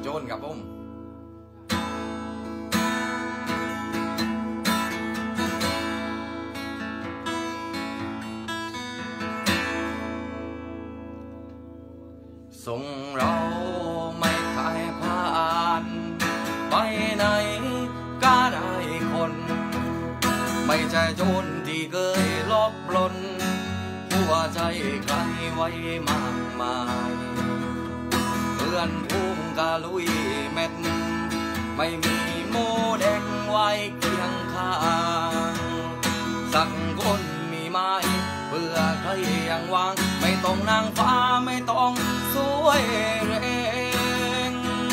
โจรครับผมส่งเราไม่ขายผ่านไปไหนก็ได้คนไม่ใช่โจรที่เคยลบลนหัวใจใครไว้มากมายเพื่อนพุ่งกะลุยเม็ดไม่มีโมแดงไว้เคียงข้างสักคนมีไหมเพื่อใครยังวางไม่ต้องนางฟ้าไม่ต้องสวยแรง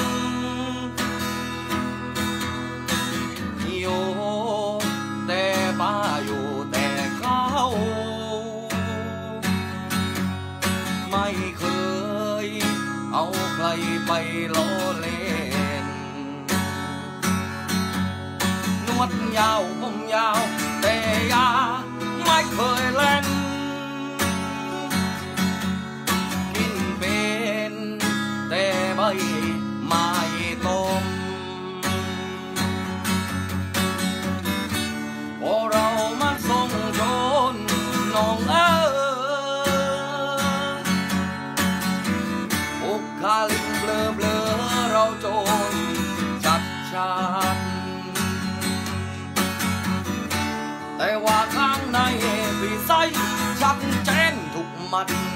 อยู่แต่ป้าอยู่แต่เขาไม่เคยเอาใครไปล้อเล่นนวดยาวผมยาวแต่ยาไม่เคยเล่นกินเป็นแต่ใบไม่ต้มพอเรามาส่งโจรน้องบุคลิกเบลอเบลอเราโจรชัดชัดแต่ว่าข้างในพี่ใสชัดเจนทุกมัด